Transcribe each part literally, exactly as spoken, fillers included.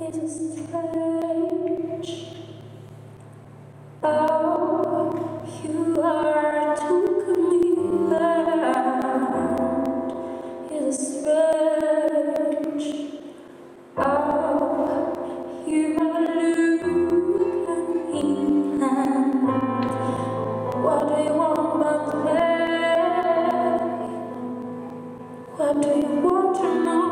is strange. Oh, you are took me around. It is strange. Oh, you are looking in. What do you want but me? What do you want to know?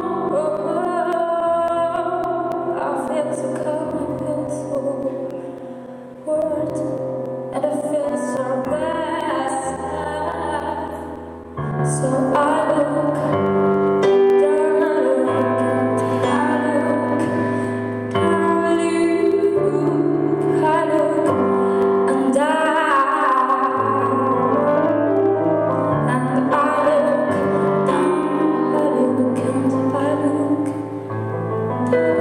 I feel so calm, I feel so worried, and I feel so bad. So I look down, I look, I look, down, I look, I look, and I, and I look down, I look, and I look.